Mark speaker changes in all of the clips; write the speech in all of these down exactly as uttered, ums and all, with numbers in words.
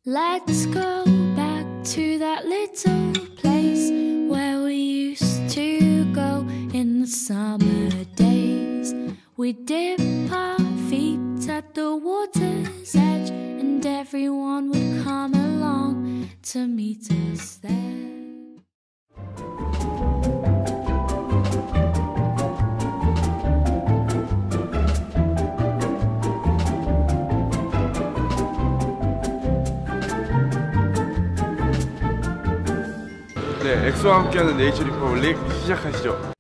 Speaker 1: Let's go back to that little place where we used to go in the summer days. We dip our feet at the water's edge, and everyone would come along to meet us there.
Speaker 2: 네, 엑소와 함께하는 네이처 리퍼블릭 시작하시죠.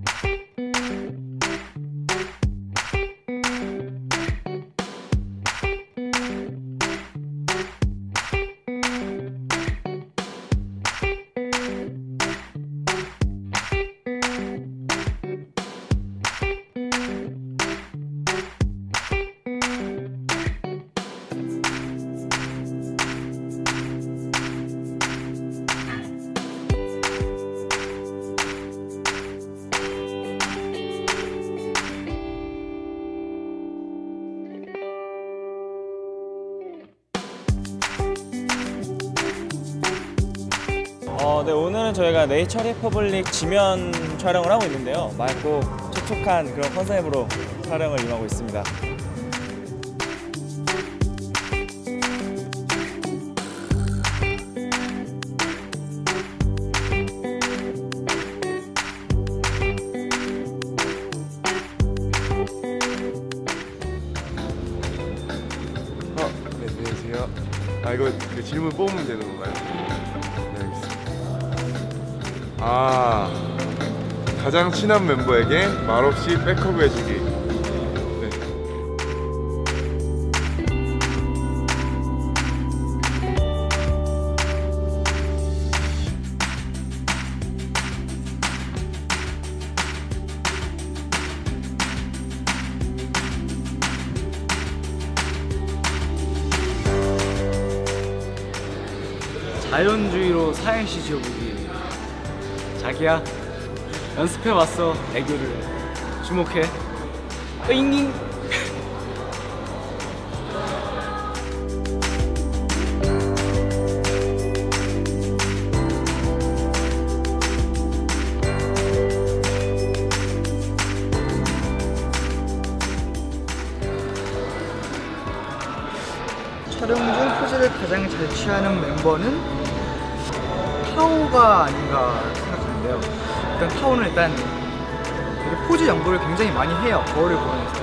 Speaker 3: 어, 네, 오늘은 저희가 네이처 리퍼블릭 지면 촬영을 하고 있는데요. 맑고 촉촉한 그런 컨셉으로 촬영을 임하고 있습니다.
Speaker 2: 어, 네, 안녕하세요. 아, 이거 그 질문 뽑으면 되는 건가요? 아, 가장 친한 멤버에게 말없이 백허그 해주기. 네.
Speaker 4: 자연주의로 사행시 지어보기. 자기야, 연습해왔어. 애교를 주목해. 으잉잉.
Speaker 5: 촬영 중 포즈를 가장 잘 취하는 멤버는 타오가 아닌가 생각하는데요. 일단 타오는 일단 되게 포즈 연구를 굉장히 많이 해요. 거울을 보면서.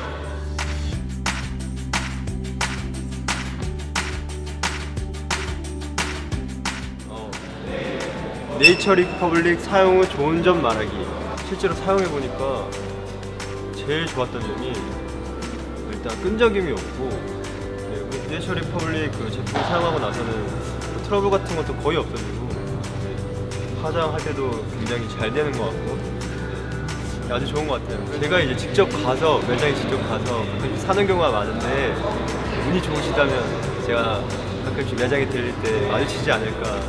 Speaker 6: 어, 네이처 리퍼블릭 사용 후 좋은 점 말하기. 실제로 사용해보니까 제일 좋았던 점이 일단 끈적임이 없고, 네, 네이처 리퍼블릭 그 제품 사용하고 나서는 뭐 트러블 같은 것도 거의 없어지고, 화장할 때도 굉장히 잘 되는 것 같고, 네, 아주 좋은 것 같아요. 제가 이제 직접 가서, 매장에 직접 가서 가끔씩 사는 경우가 많은데, 운이 좋으시다면 제가 가끔씩 매장에 들릴 때 마주치지 않을까.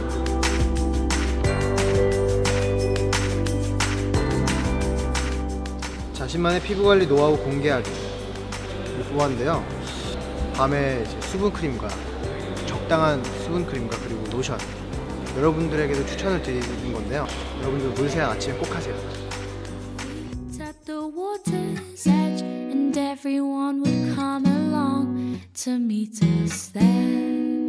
Speaker 5: 자신만의 피부관리 노하우 공개하기 보았는데요. 밤에 이제 수분크림과 적당한 수분크림과 그리고 로션, 여러분들에게도 추천을 드리는 건데요. 여러분들 물세안 아침에 꼭 하세요.
Speaker 1: At the water's edge, and everyone would come along to meet us there.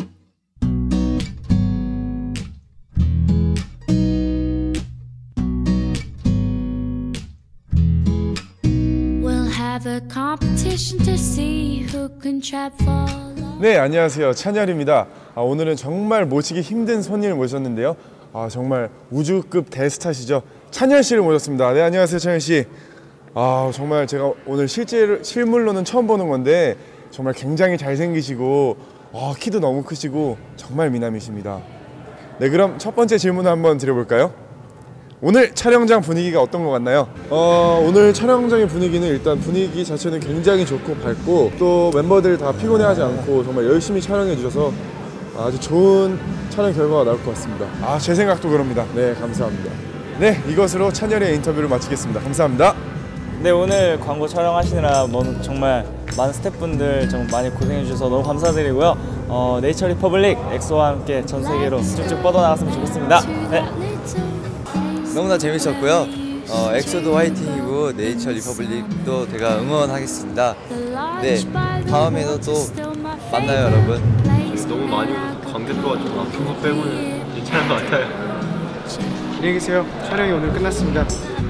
Speaker 1: We'll have a competition to see who can trap fall.
Speaker 2: 네, 안녕하세요. 찬열입니다. 아, 오늘은 정말 모시기 힘든 손님을 모셨는데요. 아, 정말 우주급 대스타시죠. 찬열 씨를 모셨습니다. 네, 안녕하세요, 찬열 씨. 아, 정말 제가 오늘 실제 실물로는 처음 보는 건데 정말 굉장히 잘생기시고, 아, 키도 너무 크시고 정말 미남이십니다. 네, 그럼 첫 번째 질문을 한번 드려볼까요? 오늘 촬영장 분위기가 어떤 것 같나요? 어, 오늘 촬영장의 분위기는 일단 분위기 자체는 굉장히 좋고 밝고, 또 멤버들 다 피곤해하지 않고 정말 열심히 촬영해 주셔서 아주 좋은 촬영 결과가 나올 것 같습니다. 아, 제 생각도 그럽니다. 네, 감사합니다. 네, 이것으로 찬열의 인터뷰를 마치겠습니다. 감사합니다.
Speaker 3: 네, 오늘 광고 촬영하시느라 정말 많은 스태프분들 정말 많이 고생해 주셔서 너무 감사드리고요. 어, 네이처 리퍼블릭 엑소와 함께 전 세계로 쭉쭉 뻗어나갔으면 좋겠습니다. 네.
Speaker 7: 너무나 재밌었고요. 어, 엑소도 화이팅이고 네이처 리퍼블릭도 제가 응원하겠습니다. 네, 다음에도 또 만나요, 여러분.
Speaker 6: 너무 많이 오셔서 관계 들어가지고 아픈 거 빼고는 괜찮은 것 같아요.
Speaker 5: 안녕히 계세요. 촬영이 오늘 끝났습니다.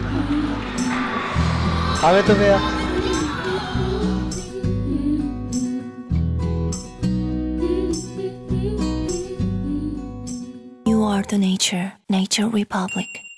Speaker 5: 다음에 또 봬요.
Speaker 8: You are the nature, Nature Republic.